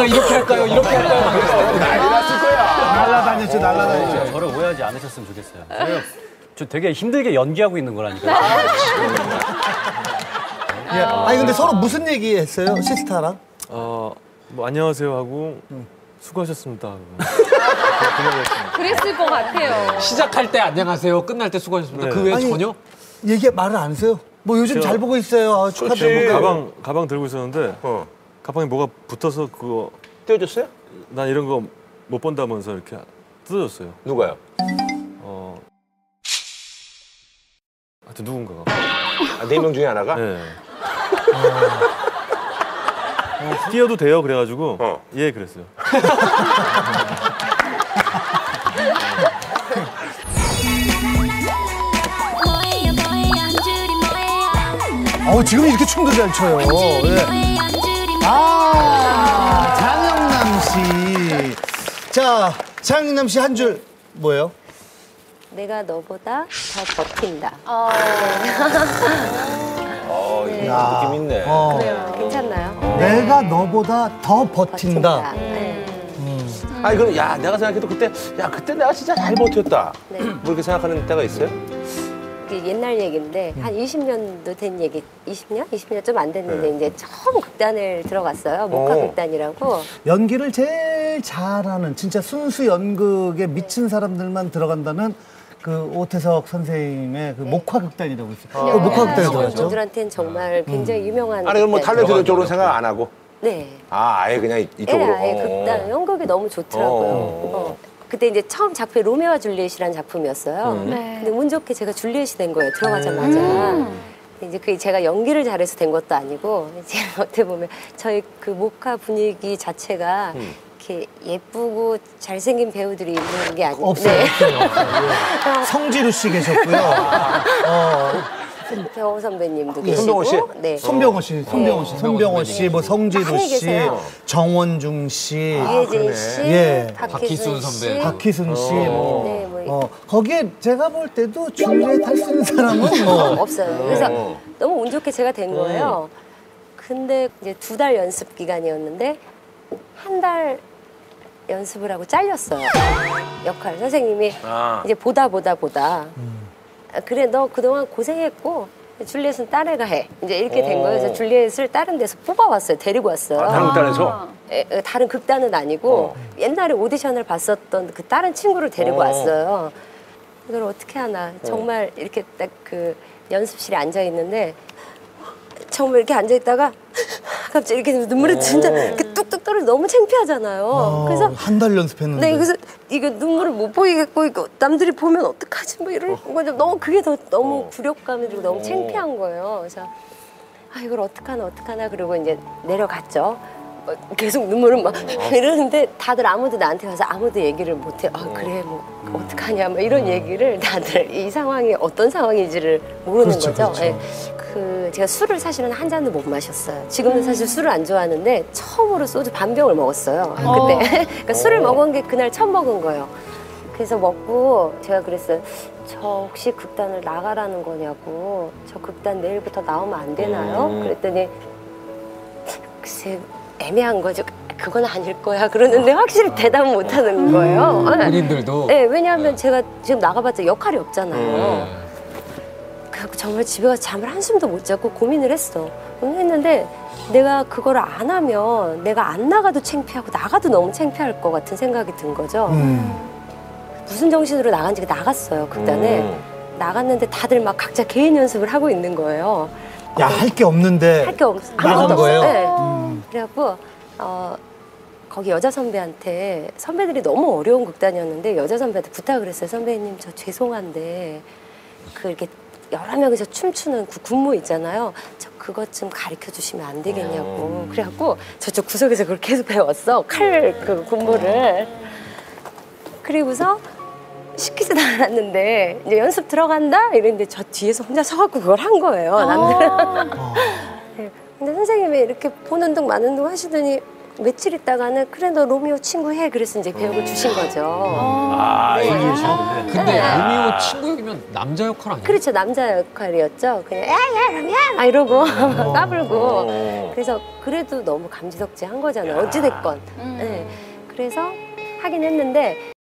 우리가 이렇게 할까요? 이렇게 할까요? 난리 났을 거야. 날라다녔죠, 날라다녔죠. 저를 오해하지 않으셨으면 좋겠어요. 저 되게 힘들게 연기하고 있는 거라니까요. 예. 아니 근데 서로 무슨 얘기 했어요? 시스타랑? 뭐 안녕하세요 하고 수고하셨습니다 하고. 그랬을 것 같아요. 시작할 때 안녕하세요, 끝날 때 수고하셨습니다. 네. 그 외에 아니, 전혀? 얘기 말을 안 하세요? 뭐 요즘 잘 보고 있어요. 축하드립니다. 가방 들고 있었는데 가방에 뭐가 붙어서 그거 떼어줬어요? 난 이런 거 못 본다면서 이렇게 뜯어졌어요. 누가요? 하여튼 누군가가. 아, 4명 중에 하나가? 네. 뛰어도 돼요 그래가지고 예 그랬어요. 지금 이렇게 춤도 잘 춰요. 예. 장영남 씨. 자, 장영남 씨 한 줄 뭐예요? 내가 너보다 더 버틴다. 느낌 있네. 괜찮나요? 내가 너보다 더 버틴다. 네. 아니 그럼 야 내가 생각해도 그때 내가 진짜 잘 버텼다. 네. 뭐 이렇게 생각하는 때가 있어요? 이게 옛날 얘기인데 한 20년도 된 얘기, 20년? 20년 좀 안 됐는데 이제 처음 극단을 들어갔어요. 목화 극단이라고. 연기를 제일 잘하는 진짜 순수 연극에 미친 사람들만 들어간다는 그 오태석 선생님의 그 목화극단이라고 있어요. 목화극단에 들어갔죠. 분들한테는 정말 굉장히 유명한. 아니 그럼 뭐 극단이에요. 탤런트 쪽으로 생각 안 하고? 네. 아예 그냥 이쪽으로? 아예 극단, 연극이 너무 좋더라고요. 그때 이제 처음 작품이 로미오와 줄리엣이라는 작품이었어요. 근데 운 좋게 제가 줄리엣이 된 거예요. 들어가자마자. 이제 그게 제가 연기를 잘해서 된 것도 아니고 제가 어떻게 보면 저희 그 목화 분위기 자체가 이렇게 예쁘고 잘생긴 배우들이 있는 게 아니고 없어요. 성지루 씨 계셨고요. 배우 선배님도 계시고. 손병호 씨? 네. 손병호 씨, 뭐 성지루 많이 씨, 계세요. 정원중 씨, 유해진 씨, 예. 박희순 선배, 박희순 씨, 네, 거기에 제가 볼 때도 줄리엣 할 수 있는 사람은 없어요. 그래서 너무 운 좋게 제가 된 거예요. 근데 이제 2달 연습 기간이었는데 1달 연습을 하고 잘렸어요. 역할 선생님이 이제 보다. 그래 너 그동안 고생했고 줄리엣은 딸 애가 해. 이제 이렇게 된 거예요. 그래서 줄리엣을 다른 데서 뽑아왔어요. 데리고 왔어요. 다른 극단에서? 다른 극단은 아니고 옛날에 오디션을 봤었던 그 다른 친구를 데리고 왔어요. 이걸 어떻게 하나. 정말 이렇게 딱 그 연습실에 앉아 있는데 정말 이렇게 앉아 있다가 갑자기 이렇게 눈물이 진짜 이렇게 뚝뚝 떨어져 너무 창피하잖아요. 그래서 1달 연습했는데. 네, 그래서 이거 눈물을 못 보이겠고 이거 남들이 보면 어떡하지 뭐 이런 거 너무 그게 더 너무 굴욕감이 들고 너무 창피한 거예요. 그래서 이걸 어떡하나 그러고 이제 내려갔죠. 계속 눈물은 막 이러는데 다들 아무도 나한테 가서 아무도 얘기를 못해. 그래 뭐 어떡하냐 뭐 이런 얘기를 다들 이 상황이 어떤 상황인지를 모르는 거죠. 예. 제가 술을 사실은 한 잔도 못 마셨어요. 지금은 사실 술을 안 좋아하는데 처음으로 소주 반 병을 먹었어요. 그때 그러니까 술을 먹은 게 그날 처음 먹은 거예요. 그래서 먹고 제가 그랬어요. 저 혹시 극단을 나가라는 거냐고. 저 극단 내일부터 나오면 안 되나요? 그랬더니 글쎄 애매한 거죠. 그건 아닐 거야. 그러는데 확실히 대답을 못 하는 거예요. 본인들도? 네, 왜냐하면 제가 지금 나가봤자 역할이 없잖아요. 그래서 정말 집에 가서 잠을 한숨도 못 자고 고민을 했어. 했는데 내가 그걸 안 하면 내가 안 나가도 창피하고 나가도 너무 창피할 것 같은 생각이 든 거죠. 무슨 정신으로 나간지 나갔어요, 극단에. 나갔는데 다들 막 각자 개인 연습을 하고 있는 거예요. 야, 할 게 없는데 할 게 나간 거예요? 네. 그래갖고 거기 여자 선배한테 선배들이 너무 어려운 극단이었는데 여자 선배한테 부탁을 했어요. 선배님 저 죄송한데 이렇게 여러 명이서 춤추는 그 군무 있잖아요. 저 그것 좀 가르쳐 주시면 안 되겠냐고. 그래갖고 저쪽 구석에서 그걸 계속 배웠어. 칼 그 군무를. 그리고서 시키지도 않았는데 이제 연습 들어간다 이랬는데 저 뒤에서 혼자 서갖고 그걸 한 거예요. 남들은. 네. 근데 선생님이 이렇게 보는 둥 마는 둥 하시더니 며칠 있다가는 그래 너 로미오 친구 해. 그래서 이제 배역을 주신 거죠. 아, 네. 이해하시는데. 근데 로미오 친구 역이면 남자 역할 아니에요? 그렇죠. 남자 역할이었죠. 그냥 야야 로미야 막 이러고 까불고. 그래서 그래도 너무 감지덕지한 거잖아요. 어찌됐건. 네. 그래서 하긴 했는데